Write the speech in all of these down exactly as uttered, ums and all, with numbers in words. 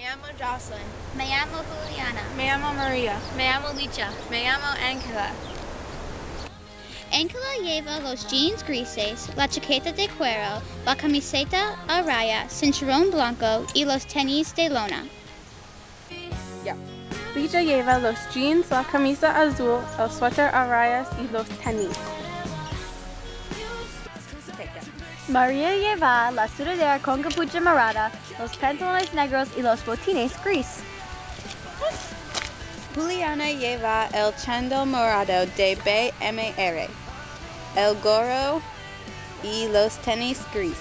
llamo Jocelyn. Me llamo Juliana. Me llamo Maria. Me llamo Licha. Me llamo Angela. Angela lleva los jeans grises, la chaqueta de cuero, la camiseta a raya, cinturón blanco y los tenis de lona. Yeah. Licha lleva los jeans, la camisa azul, el suéter a rayas y los tenis. María lleva la sudadera con capucha morada, los pantalones negros y los botines gris. Juliana lleva el chándal morado de B M R, el gorro y los tenis gris.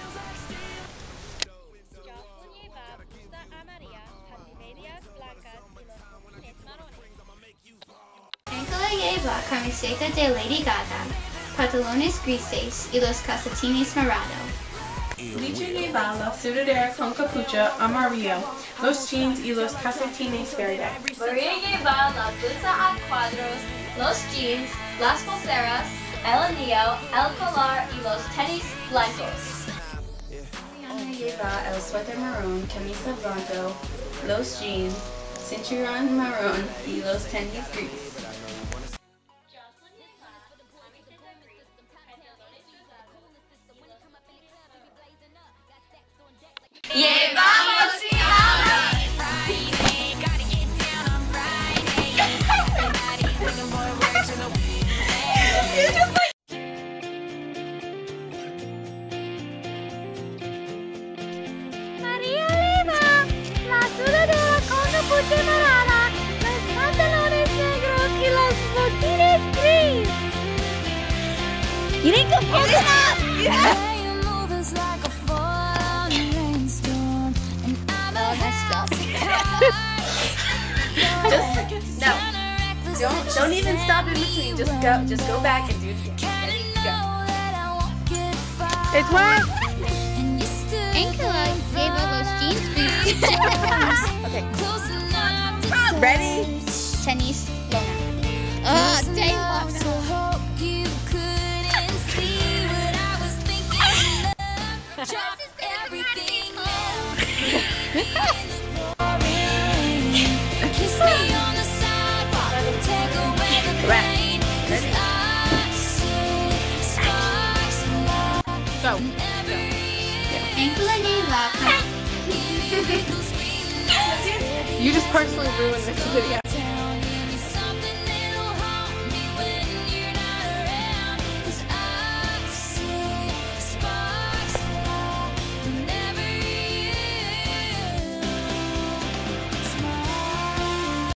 Angela lleva camiseta de Lady Gaga, pantalones grises y los calcetines morados. Licha lleva la sudadera con capucha amarillo, los jeans y los calcetines verde. María lleva la blusa a cuadros, los jeans, las pulseras, el anillo, el collar y los tenis blancos. Juliana lleva el suéter marrón, camisa blanco, los jeans, cinturón marrón y los tenis gris. ¡Llevamos María lleva la sudadera con capucha morada, los pantalones negros y los botines gris. You didn't compare this up! Just, no. Don't, don't even stop in between. Just go, just go back and do it again. Go. It's what? Angela lleva los jeans grises. Okay. Ready? Tenis lona. Oh, de lona. Go. Angela lleva You just personally ruined this video.